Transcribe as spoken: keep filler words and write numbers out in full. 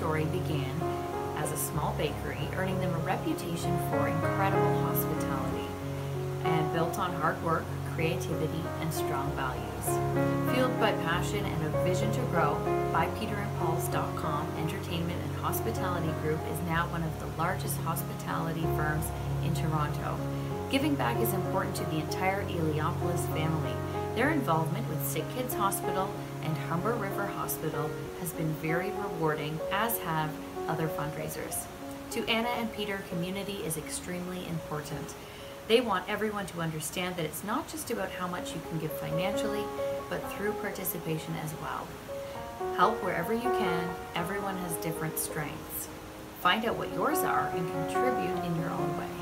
story began as a small bakery, earning them a reputation for incredible hospitality, and built on hard work, creativity, and strong values. Fueled by passion and a vision to grow, by peter and pauls dot com Entertainment and Hospitality Group is now one of the largest hospitality firms in Toronto. Giving back is important to the entire Eliopoulos family. Their involvement with Sick Kids Hospital and Humber River Hospital has been very rewarding, as have other fundraisers. To Anna and Peter, community is extremely important. They want everyone to understand that it's not just about how much you can give financially, but through participation as well. Help wherever you can. Everyone has different strengths. Find out what yours are and contribute in your own way.